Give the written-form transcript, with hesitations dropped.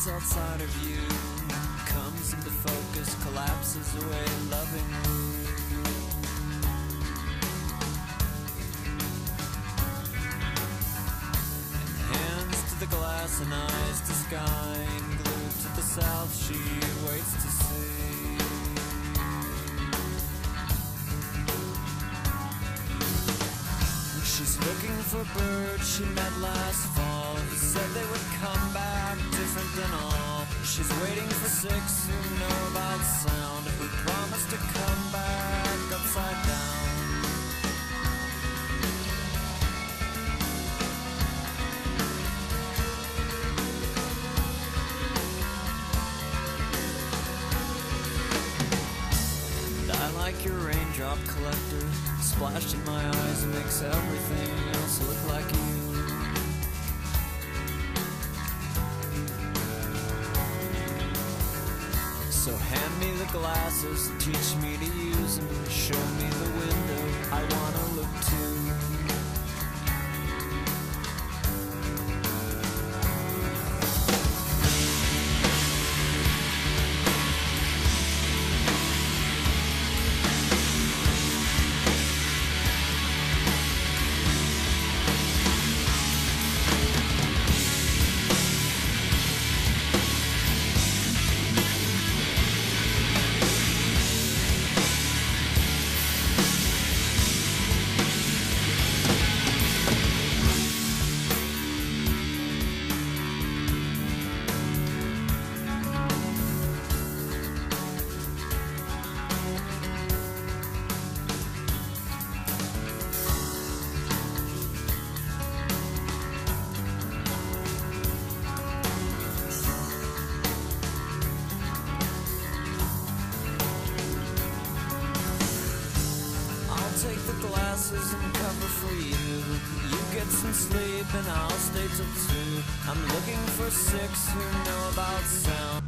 is outside of you comes into focus, collapses away lovingly. And hands to the glass and eyes to sky, and glued to the south she waits to see. She's looking for birds she met last fall, who said they would come back different than all. She's waiting for six who know about sound, who promise to come back upside down. And I like your raindrop collector, splashed in my eyes makes everything else look like you. So hand me the glasses, teach me to use them, show me the window I wanna look to. Take the glasses and cover for you. You get some sleep and I'll stay till 2. I'm looking for 6 who know about sound.